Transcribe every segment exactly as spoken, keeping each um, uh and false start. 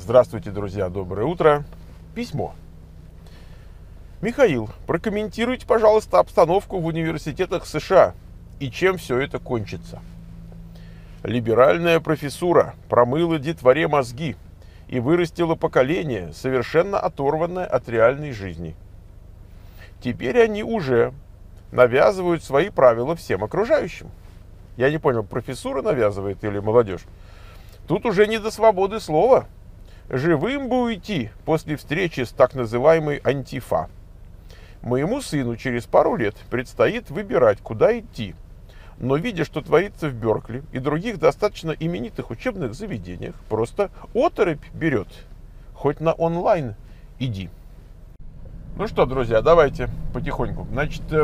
Здравствуйте, друзья, доброе утро. Письмо. Михаил, прокомментируйте, пожалуйста, обстановку в университетах США и чем все это кончится. Либеральная профессура промыла детворе мозги и вырастила поколение, совершенно оторванное от реальной жизни. Теперь они уже навязывают свои правила всем окружающим. Я не понял, профессура навязывает или молодежь? Тут уже не до свободы слова. Живым бы уйти после встречи с так называемой антифа. Моему сыну через пару лет предстоит выбирать, куда идти. Но видя, что творится в Беркли и других достаточно именитых учебных заведениях, просто оторопь берет. Хоть на онлайн иди. Ну что, друзья, давайте потихоньку. Значит, э,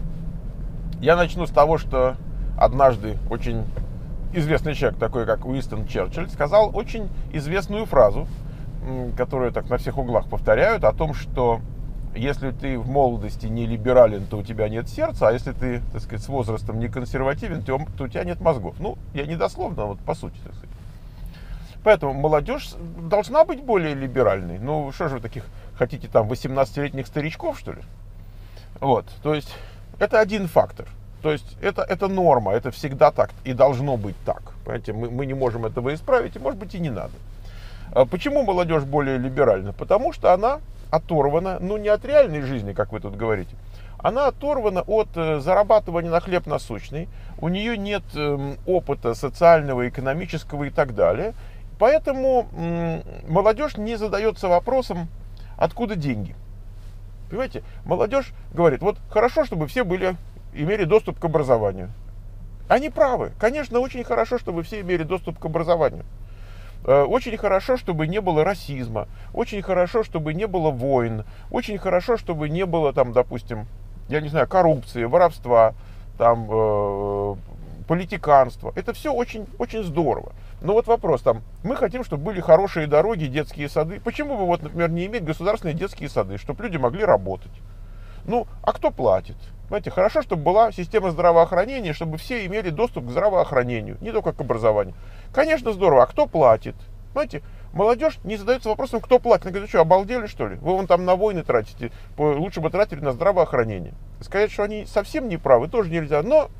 я начну с того, что однажды очень известный человек, такой как Уинстон Черчилль, сказал очень известную фразу, которую так на всех углах повторяют, о том, что если ты в молодости не либерален, то у тебя нет сердца, а если ты, так сказать, с возрастом не консервативен, то, то у тебя нет мозгов. Ну, я не дословно, а вот по сути, так сказать. Поэтому молодежь должна быть более либеральной. Ну, что же вы таких хотите, там, восемнадцатилетних старичков, что ли? Вот, то есть, это один фактор. То есть, это, это норма, это всегда так и должно быть так. Понимаете, мы, мы не можем этого исправить, и, может быть, и не надо. А почему молодежь более либеральна? Потому что она оторвана, ну, не от реальной жизни, как вы тут говорите, она оторвана от э, зарабатывания на хлеб насущный, у нее нет э, опыта социального, экономического и так далее. Поэтому э, молодежь не задается вопросом, откуда деньги. Понимаете, молодежь говорит, вот хорошо, чтобы все были, имели доступ к образованию. Они правы. Конечно, очень хорошо, чтобы все имели доступ к образованию. Очень хорошо, чтобы не было расизма. Очень хорошо, чтобы не было войн. Очень хорошо, чтобы не было, там, допустим, я не знаю, коррупции, воровства, там, э, политиканства. Это все очень, очень здорово. Но вот вопрос там, мы хотим, чтобы были хорошие дороги, детские сады. Почему бы, вот, например, не иметь государственные детские сады, чтобы люди могли работать? Ну, а кто платит? Знаете, хорошо, чтобы была система здравоохранения, чтобы все имели доступ к здравоохранению, не только к образованию. Конечно, здорово. А кто платит? Знаете, молодежь не задается вопросом, кто платит. Она говорит, что, обалдели, что ли? Вы вон там на войны тратите, лучше бы тратили на здравоохранение. Сказать, что они совсем не правы, тоже нельзя, но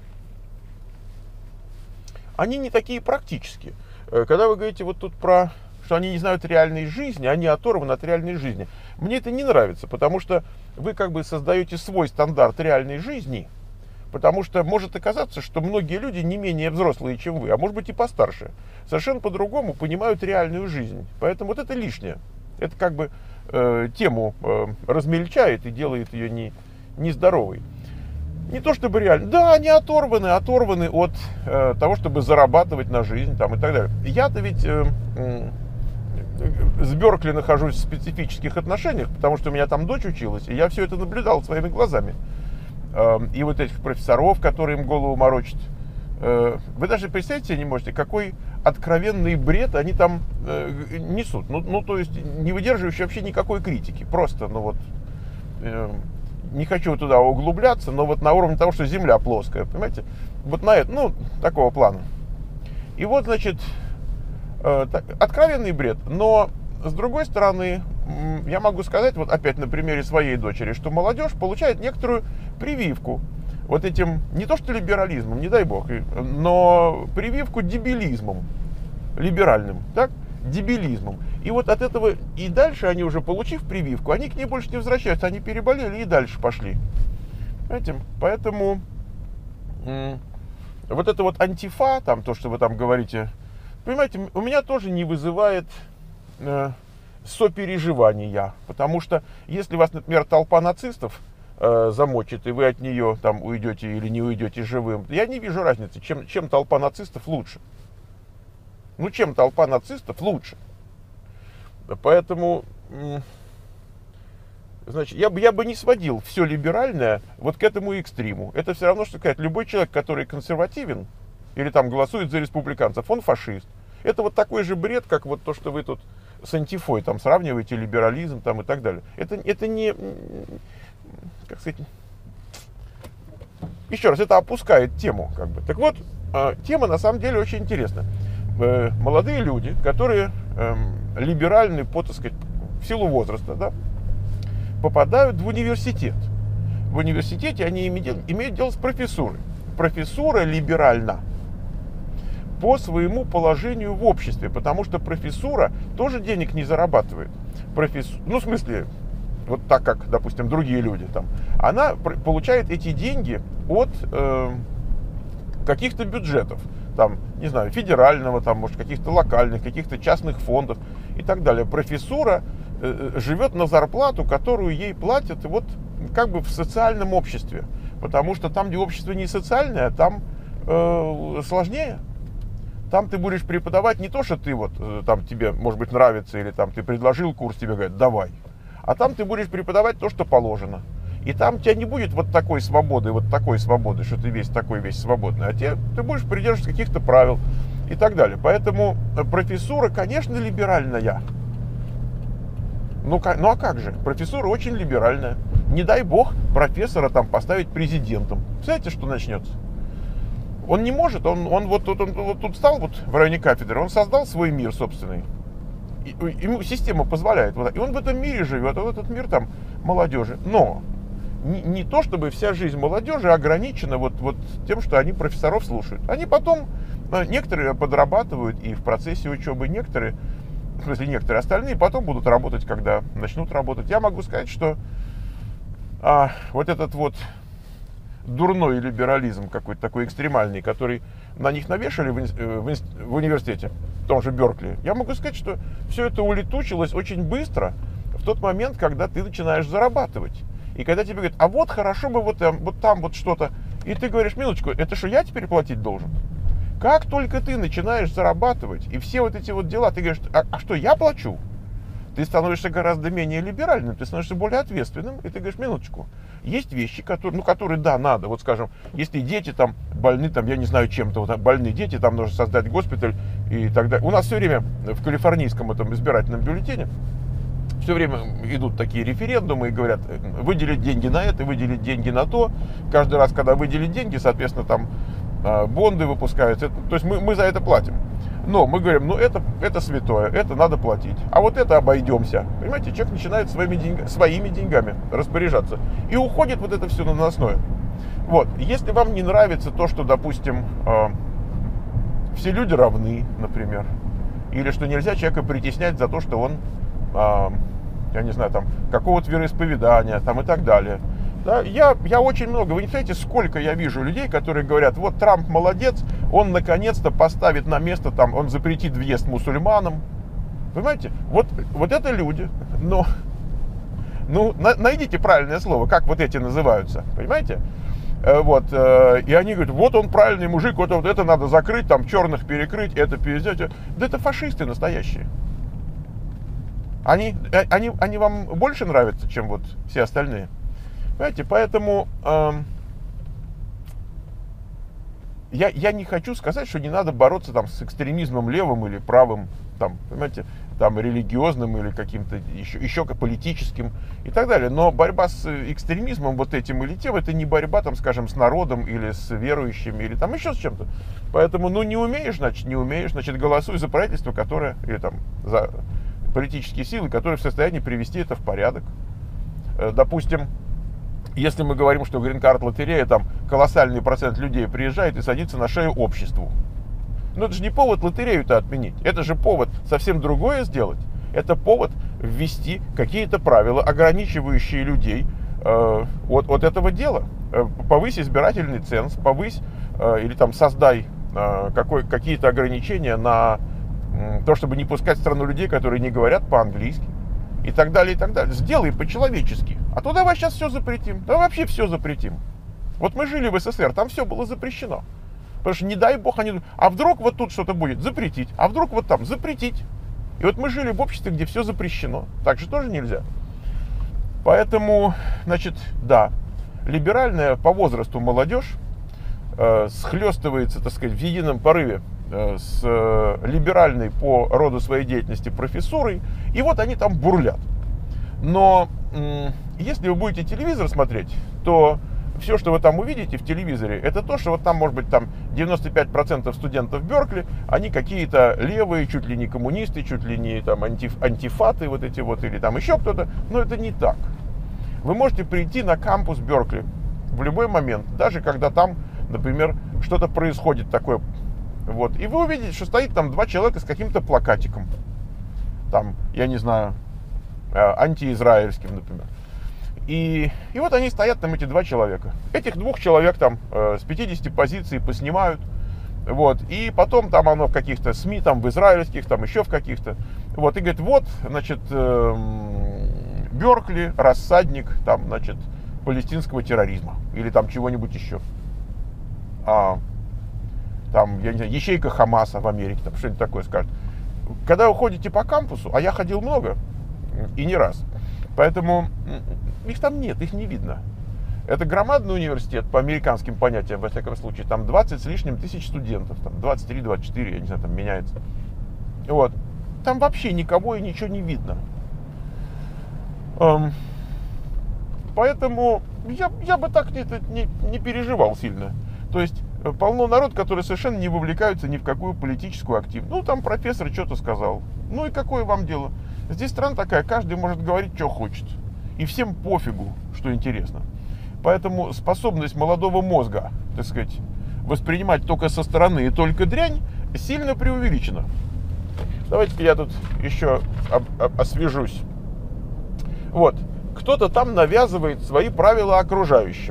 они не такие практические. Когда вы говорите вот тут про, что они не знают реальной жизни, они оторваны от реальной жизни, мне это не нравится, потому что вы как бы создаете свой стандарт реальной жизни, потому что может оказаться, что многие люди не менее взрослые, чем вы, а может быть и постарше, совершенно по-другому понимают реальную жизнь. Поэтому вот это лишнее. Это как бы э, тему э, размельчает и делает ее не, нездоровой. Не то чтобы реально. Да, они оторваны, оторваны от э, того, чтобы зарабатывать на жизнь там, и так далее. Я-то ведь э, э, с Беркли нахожусь в специфических отношениях, потому что у меня там дочь училась, и я все это наблюдал своими глазами. И вот этих профессоров, которые им голову морочат. Вы даже представить себе не можете, какой откровенный бред они там несут. Ну, ну то есть, не выдерживающий вообще никакой критики. Просто, ну вот, не хочу туда углубляться, но вот на уровне того, что Земля плоская, понимаете? Вот на это, ну, такого плана. И вот, значит, откровенный бред. Но, с другой стороны, я могу сказать, вот опять на примере своей дочери, что молодежь получает некоторую прививку вот этим, не то что либерализмом, не дай бог, но прививку дебилизмом, либеральным, так, дебилизмом. И вот от этого и дальше они уже, получив прививку, они к ней больше не возвращаются, они переболели и дальше пошли. Понимаете? Поэтому м- вот это вот антифа, там, то, что вы там говорите, понимаете, у меня тоже не вызывает э, сопереживания, потому что если вас, например, толпа нацистов э, замочит, и вы от нее там уйдете или не уйдете живым, я не вижу разницы, чем, чем толпа нацистов лучше. Ну, чем толпа нацистов лучше. Поэтому, значит, я бы, я бы не сводил все либеральное вот к этому экстриму. Это все равно, что сказать, любой человек, который консервативен или там голосует за республиканцев, он фашист. Это вот такой же бред, как вот то, что вы тут с антифой там сравниваете, либерализм там и так далее. Это, это не, как сказать, еще раз, это опускает тему, как бы. Так вот, э, тема на самом деле очень интересна. Э, молодые люди, которые э, либеральные, по, так сказать, в силу возраста, да, попадают в университет. В университете они имеют дело с профессурой. Профессура либеральна по своему положению в обществе, потому что профессура тоже денег не зарабатывает. Профессу... Ну, в смысле, вот так как, допустим, другие люди там, она получает эти деньги от э, каких-то бюджетов, там, не знаю, федерального, там, может, каких-то локальных, каких-то частных фондов и так далее. Профессура э, живет на зарплату, которую ей платят вот как бы в социальном обществе, потому что там, где общество не социальное, там э, сложнее. Там ты будешь преподавать не то, что ты вот, там тебе, может быть, нравится, или там ты предложил курс, тебе говорят, давай. А там ты будешь преподавать то, что положено. И там у тебя не будет вот такой свободы, вот такой свободы, что ты весь такой, весь свободный. А тебе, ты будешь придерживаться каких-то правил и так далее. Поэтому профессура, конечно, либеральная. Ну, ну а как же? Профессура очень либеральная. Не дай бог профессора там поставить президентом. Представляете, что начнется? Он не может, он, он, вот, тут, он вот тут стал вот в районе кафедры, он создал свой мир собственный. И, ему система позволяет. Вот, и он в этом мире живет, а в этот мир там молодежи. Но не, не то, чтобы вся жизнь молодежи ограничена вот, вот тем, что они профессоров слушают. Они потом, некоторые подрабатывают и в процессе учебы, некоторые, в смысле некоторые остальные, потом будут работать, когда начнут работать. Я могу сказать, что а, вот этот вот дурной либерализм какой-то такой экстремальный, который на них навешали в, в, в университете, в том же Беркли, я могу сказать, что все это улетучилось очень быстро в тот момент, когда ты начинаешь зарабатывать. И когда тебе говорят, а вот хорошо бы вот там вот, там вот что-то, и ты говоришь, минуточку, это что, я теперь платить должен? Как только ты начинаешь зарабатывать, и все вот эти вот дела, ты говоришь, а, а что, я плачу? Ты становишься гораздо менее либеральным, ты становишься более ответственным, и ты говоришь, минуточку, есть вещи, которые, ну, которые, да, надо, вот, скажем, если дети там больны, там, я не знаю, чем-то, вот, больные дети, там нужно создать госпиталь и так далее. У нас все время в калифорнийском этом избирательном бюллетене все время идут такие референдумы и говорят, выделить деньги на это, выделить деньги на то. Каждый раз, когда выделить деньги, соответственно, там бонды выпускаются, то есть мы, мы за это платим. Но мы говорим, ну это, это святое, это надо платить. А вот это обойдемся. Понимаете, человек начинает своими, деньг, своими деньгами распоряжаться. И уходит вот это все на наносное. Вот. Если вам не нравится то, что, допустим, э, все люди равны, например, или что нельзя человека притеснять за то, что он, э, я не знаю, там, какого-то вероисповедания, там, и так далее. Да, я, я очень много, вы не знаете, сколько я вижу людей, которые говорят, вот Трамп молодец, он наконец-то поставит на место, там, он запретит въезд мусульманам. Понимаете, вот, вот это люди, но, ну, на, найдите правильное слово, как вот эти называются, понимаете? Вот, и они говорят, вот он правильный мужик, вот, вот это надо закрыть, там, черных перекрыть, это перезять. Да это фашисты настоящие. Они, они, они вам больше нравятся, чем вот все остальные? Понимаете, поэтому э, я, я не хочу сказать, что не надо бороться там с экстремизмом левым или правым, там, понимаете, там религиозным или каким-то еще, еще политическим и так далее. Но борьба с экстремизмом вот этим или тем, это не борьба, там, скажем, с народом или с верующими или там еще с чем-то. Поэтому, ну, не умеешь, значит, не умеешь, значит, голосуй за правительство, которое, или там, за политические силы, которые в состоянии привести это в порядок. Допустим, если мы говорим, что грин-карт лотерея, там колоссальный процент людей приезжает и садится на шею обществу. Но это же не повод лотерею-то отменить. Это же повод совсем другое сделать. Это повод ввести какие-то правила, ограничивающие людей э, от, от этого дела. Э, повысь избирательный ценз, повысь э, или там создай э, какой, какие-то ограничения на э, то, чтобы не пускать в страну людей, которые не говорят по-английски. И так далее, и так далее. Сделай по-человечески. А то давай сейчас все запретим. Да вообще все запретим. Вот мы жили в СССР, там все было запрещено. Потому что не дай бог они... А вдруг вот тут что-то будет? Запретить. А вдруг вот там? Запретить. И вот мы жили в обществе, где все запрещено. Так же тоже нельзя. Поэтому, значит, да, либеральная по возрасту молодежь э, схлестывается, так сказать, в едином порыве с либеральной по роду своей деятельности профессурой, и вот они там бурлят. Но если вы будете телевизор смотреть, то все, что вы там увидите в телевизоре, это то, что вот там, может быть, там девяносто пять процентов студентов Беркли, они какие-то левые, чуть ли не коммунисты, чуть ли не там антиф, антифаты вот эти вот, или там еще кто-то, но это не так. Вы можете прийти на кампус Беркли в любой момент, даже когда там, например, что-то происходит такое, вот, и вы увидите, что стоит там два человека с каким-то плакатиком, там, я не знаю, антиизраильским, например. И, и вот они стоят там, эти два человека. Этих двух человек там э, с пятидесяти позиций поснимают. Вот, и потом там оно в каких-то СМИ, там в израильских, там еще в каких-то. Вот, и говорит, вот, значит, э, Беркли, рассадник, там, значит, палестинского терроризма. Или там чего-нибудь еще. А, там, я не знаю, ячейка Хамаса в Америке, там что-нибудь такое скажет. Когда вы ходите по кампусу, а я ходил много, и не раз, поэтому их там нет, их не видно. Это громадный университет, по американским понятиям, во всяком случае, там двадцать с лишним тысяч студентов, там двадцать три двадцать четыре, я не знаю, там меняется. Вот. Там вообще никого и ничего не видно. Эм, поэтому я, я бы так не, не, не переживал сильно. То есть полно народ, который совершенно не вовлекаются ни в какую политическую активность. Ну, там профессор что-то сказал. Ну и какое вам дело? Здесь страна такая, каждый может говорить, что хочет. И всем пофигу, что интересно. Поэтому способность молодого мозга, так сказать, воспринимать только со стороны и только дрянь, сильно преувеличена. Давайте я тут еще об, об, освежусь. Вот. Кто-то там навязывает свои правила окружающим.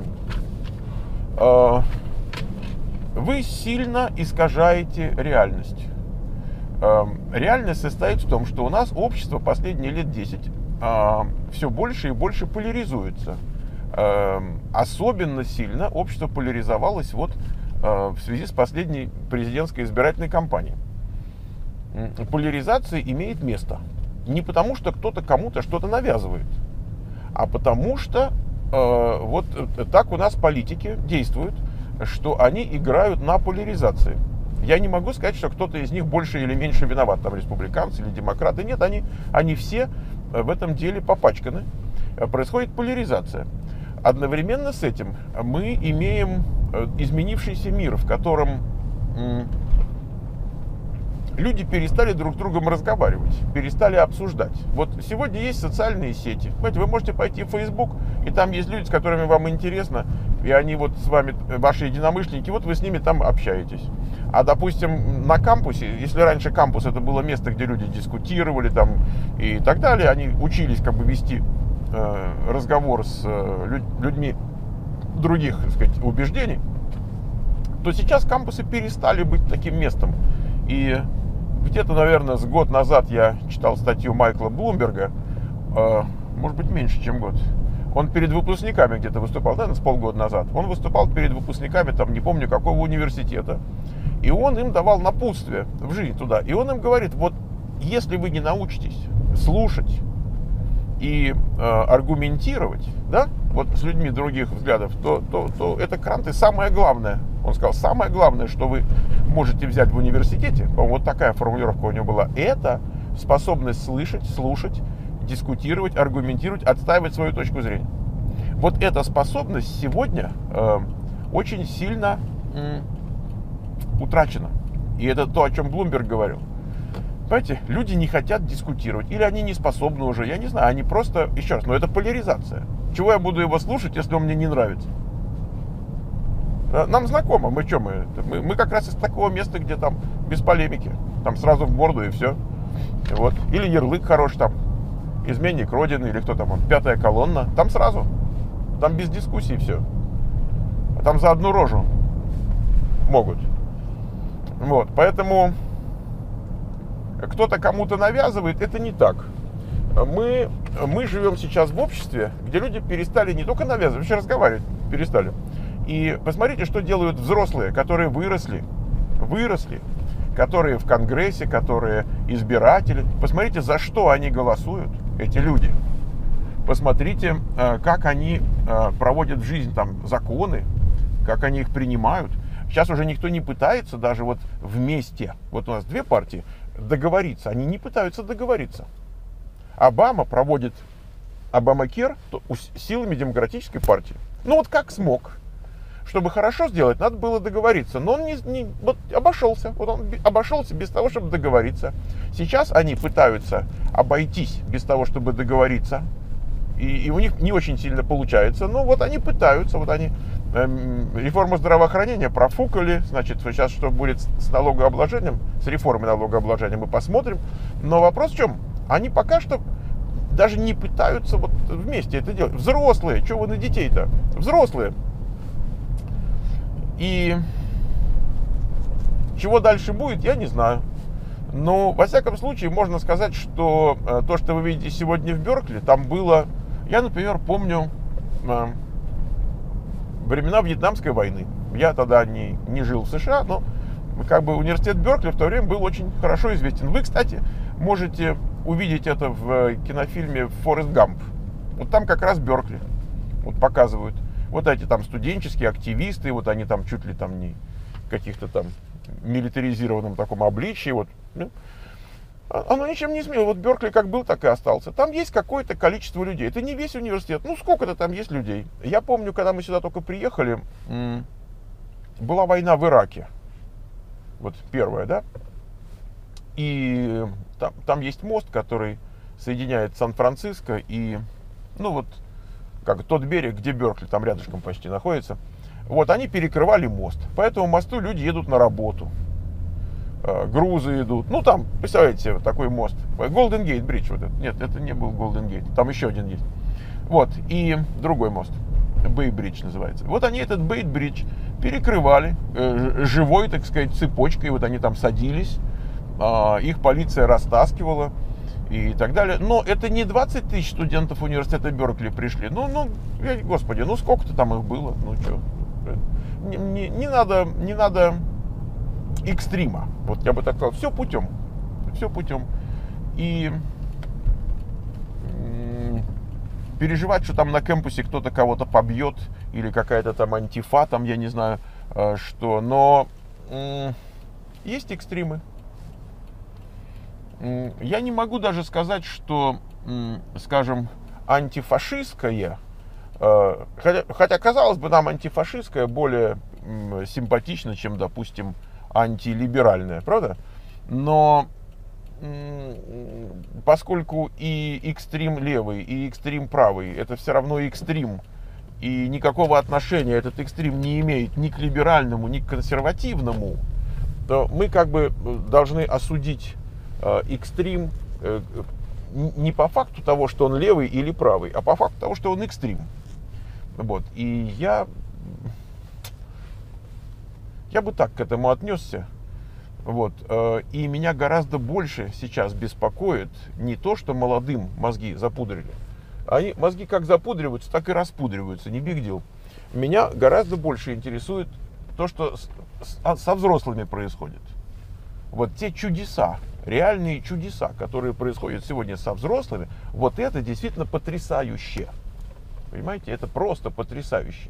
Вы сильно искажаете реальность. Реальность состоит в том, что у нас общество последние лет десять все больше и больше поляризуется. Особенно сильно общество поляризовалось вот в связи с последней президентской избирательной кампанией. Поляризация имеет место. Не потому, что кто-то кому-то что-то навязывает, а потому что э, вот так у нас политики действуют, что они играют на поляризации. Я не могу сказать, что кто-то из них больше или меньше виноват, там республиканцы или демократы. Нет, они, они все в этом деле попачканы. Происходит поляризация. Одновременно с этим мы имеем изменившийся мир, в котором люди перестали друг с другом разговаривать, перестали обсуждать. Вот сегодня есть социальные сети. Понимаете, вы можете пойти в Facebook, и там есть люди, с которыми вам интересно, и они вот с вами, ваши единомышленники, вот вы с ними там общаетесь. А, допустим, на кампусе, если раньше кампус это было место, где люди дискутировали там и так далее, они учились как бы вести э, разговор с э, людьми других, так сказать, убеждений, то сейчас кампусы перестали быть таким местом. И где-то, наверное, с год назад я читал статью Майкла Блумберга, э, может быть, меньше, чем год. Он перед выпускниками где-то выступал, наверное, с полгода назад. Он выступал перед выпускниками, там, не помню, какого университета. И он им давал напутствие в жизнь туда. И он им говорит, вот, если вы не научитесь слушать и э, аргументировать, да, вот с людьми других взглядов, то, то, то это кранты самое главное. Он сказал, самое главное, что вы можете взять в университете, по-моему, вот такая формулировка у него была, это способность слышать, слушать, дискутировать, аргументировать, отстаивать свою точку зрения. Вот эта способность сегодня э, очень сильно э, утрачена. И это то, о чем Блумберг говорил. Понимаете, люди не хотят дискутировать, или они не способны уже, я не знаю, они просто, еще раз, но это поляризация. Чего я буду его слушать, если он мне не нравится? Нам знакомо, мы что, мы, мы, мы как раз из такого места, где там без полемики, там сразу в морду и все. Вот. Или ярлык хороший там, изменник Родины, или кто там, он, пятая колонна, там сразу, там без дискуссий все. А там за одну рожу могут. Вот, поэтому кто-то кому-то навязывает, это не так. Мы, мы живем сейчас в обществе, где люди перестали не только навязывать, вообще разговаривать перестали. И посмотрите, что делают взрослые, которые выросли, выросли, которые в Конгрессе, которые избиратели. Посмотрите, за что они голосуют, эти люди. Посмотрите, как они проводят в жизнь там законы, как они их принимают. Сейчас уже никто не пытается даже вот вместе, вот у нас две партии, договориться. Они не пытаются договориться. Обама проводит Обамакер силами Демократической партии. Ну вот как смог. Чтобы хорошо сделать, надо было договориться. Но он не, не, вот обошелся. Вот он обошелся без того, чтобы договориться. Сейчас они пытаются обойтись без того, чтобы договориться. И, и у них не очень сильно получается. Но вот они пытаются. Вот они эм, реформу здравоохранения профукали. Значит, сейчас что будет с налогообложением, с реформой налогообложения, мы посмотрим. Но вопрос в чем? Они пока что даже не пытаются вот вместе это делать. Взрослые. Чего вы на детей-то? Взрослые. И чего дальше будет, я не знаю. Но, во всяком случае, можно сказать, что э, то, что вы видите сегодня в Беркли, там было... Я, например, помню э, времена Вьетнамской войны. Я тогда не, не жил в США, но как бы университет Беркли в то время был очень хорошо известен. Вы, кстати, можете увидеть это в кинофильме «Форест Гамп». Вот там как раз Беркли вот показывают. Вот эти там студенческие активисты, вот они там чуть ли там не в каких-то там милитаризированном таком обличии. Вот. Ну, оно ничем не изменилось. Вот Беркли как был, так и остался. Там есть какое-то количество людей. Это не весь университет. Ну, сколько-то там есть людей. Я помню, когда мы сюда только приехали, была война в Ираке. Вот первая, да? И там, там есть мост, который соединяет Сан-Франциско и, ну вот, как тот берег, где Беркли, там рядышком почти находится. Вот, они перекрывали мост. По этому мосту люди едут на работу. Э, грузы идут. Ну, там, представляете себе, такой мост. Golden Gate Bridge. Вот это. Нет, это не был Golden Gate. Там еще один есть. Вот, и другой мост. Bay Bridge называется. Вот они этот Bay Bridge перекрывали э, живой, так сказать, цепочкой. Вот они там садились. Э, их полиция растаскивала. И так далее. Но это не двадцать тысяч студентов университета Беркли пришли. Ну, ну, господи, ну сколько-то там их было. Ну, что. Не, не, не надо, не надо экстрима. Вот я бы так сказал. Все путем. Все путем. И м- переживать, что там на кампусе кто-то кого-то побьет, или какая-то там антифа, там, я не знаю, э, что. Но м- есть экстримы. Я не могу даже сказать, что, скажем, антифашистское, хотя, хотя казалось бы, нам антифашистское более симпатично, чем, допустим, антилиберальное, правда? Но поскольку и экстрим левый, и экстрим правый, это все равно экстрим, и никакого отношения этот экстрим не имеет ни к либеральному, ни к консервативному, то мы как бы должны осудить экстрим не по факту того, что он левый или правый, а по факту того, что он экстрим. Вот. И я, я бы так к этому отнесся. Вот. И меня гораздо больше сейчас беспокоит не то, что молодым мозги запудрили. Они, мозги как запудриваются, так и распудриваются, не big deal. Меня гораздо больше интересует то, что с, с, со взрослыми происходит. Вот те чудеса, реальные чудеса, которые происходят сегодня со взрослыми, вот это действительно потрясающе. Понимаете, это просто потрясающе.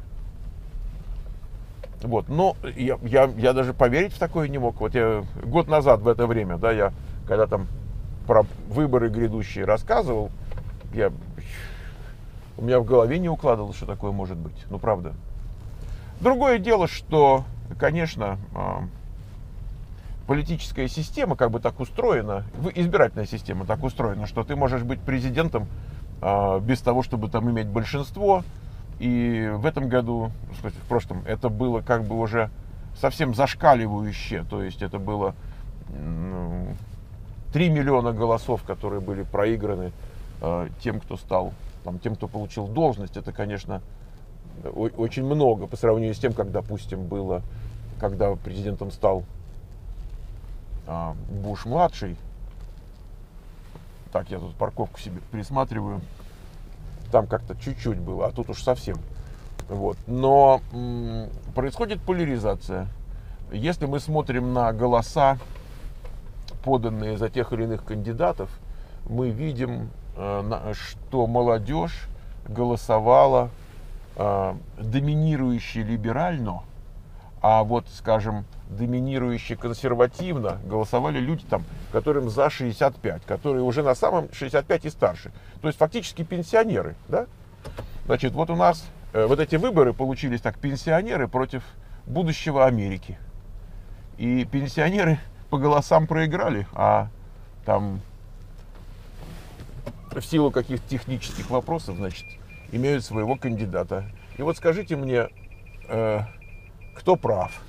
Вот, но я, я, я даже поверить в такое не мог. Вот я год назад в это время, да, я когда там про выборы грядущие рассказывал, я, у меня в голове не укладывалось, что такое может быть. Ну, правда. Другое дело, что, конечно, политическая система как бы так устроена, избирательная система так устроена, что ты можешь быть президентом э, без того, чтобы там иметь большинство. И в этом году, в прошлом, это было как бы уже совсем зашкаливающе. То есть это было ну, три миллиона голосов, которые были проиграны э, тем, кто стал, там, тем, кто получил должность. Это, конечно, очень много по сравнению с тем, как, допустим, было, когда президентом стал Буш-младший. Так, я тут парковку себе присматриваю. Там как-то чуть-чуть было, а тут уж совсем. Вот. Но м- происходит поляризация. Если мы смотрим на голоса, поданные за тех или иных кандидатов, мы видим, э, на, что молодежь голосовала э, доминирующе либерально, А вот, скажем, доминирующе консервативно голосовали люди, там, которым за шестьдесят пять, которые уже на самом шестьдесят пять и старше. То есть фактически пенсионеры. Да? Значит, вот у нас э, вот эти выборы получились так: пенсионеры против будущего Америки. И пенсионеры по голосам проиграли, а там в силу каких-то технических вопросов, значит, имеют своего кандидата. И вот скажите мне, э, кто прав?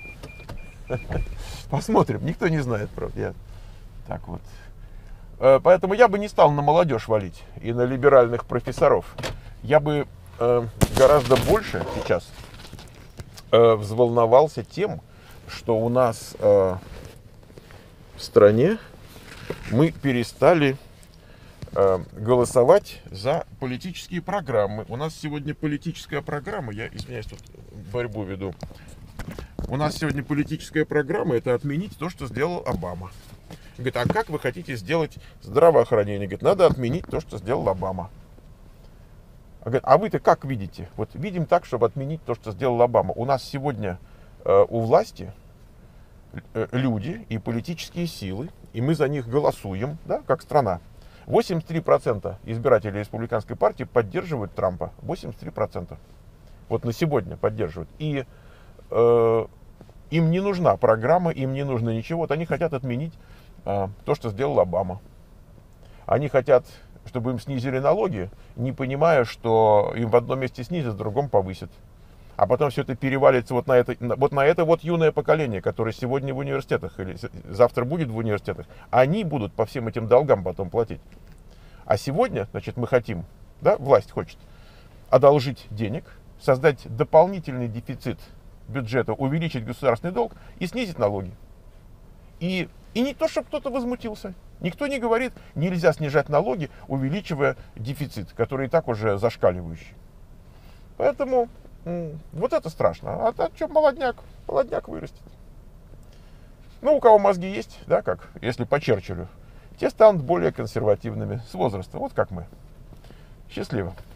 Посмотрим. Никто не знает, правда. Я... Так вот. Э, поэтому я бы не стал на молодежь валить и на либеральных профессоров. Я бы э, гораздо больше сейчас э, взволновался тем, что у нас э, в стране мы перестали э, голосовать за политические программы. У нас сегодня политическая программа, я извиняюсь, тут борьбу веду. У нас сегодня политическая программа — это отменить то, что сделал Обама. Говорит, а как вы хотите сделать здравоохранение? Говорит, надо отменить то, что сделал Обама. Говорит, а вы-то как видите? Вот видим так, чтобы отменить то, что сделал Обама. У нас сегодня э, у власти э, люди и политические силы, и мы за них голосуем, да, как страна. восемьдесят три процента избирателей республиканской партии поддерживают Трампа. восемьдесят три процента. Вот на сегодня поддерживают. И э, им не нужна программа, им не нужно ничего. Вот они хотят отменить э, то, что сделал Обама. Они хотят, чтобы им снизили налоги, не понимая, что им в одном месте снизят, в другом повысят. А потом все это перевалится вот на это, вот на это вот юное поколение, которое сегодня в университетах или завтра будет в университетах. Они будут по всем этим долгам потом платить. А сегодня, значит, мы хотим, да, власть хочет одолжить денег, создать дополнительный дефицит бюджета, увеличить государственный долг и снизить налоги. И, и не то, чтобы кто-то возмутился. Никто не говорит, нельзя снижать налоги, увеличивая дефицит, который и так уже зашкаливающий. Поэтому м- вот это страшно. А, а что, молодняк? Молодняк вырастет. Ну, у кого мозги есть, да, как, если по Черчиллю, те станут более консервативными с возраста. Вот как мы. Счастливо.